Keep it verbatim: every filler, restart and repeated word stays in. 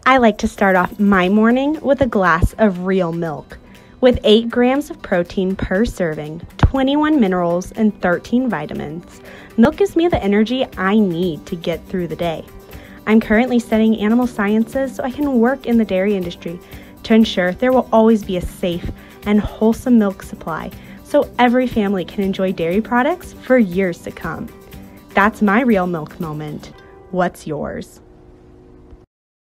I like to start off my morning with a glass of real milk. With eight grams of protein per serving, twenty-one minerals, and thirteen vitamins, milk gives me the energy I need to get through the day. I'm currently studying animal sciences so I can work in the dairy industry to ensure there will always be a safe and wholesome milk supply so every family can enjoy dairy products for years to come. That's my real milk moment. What's yours?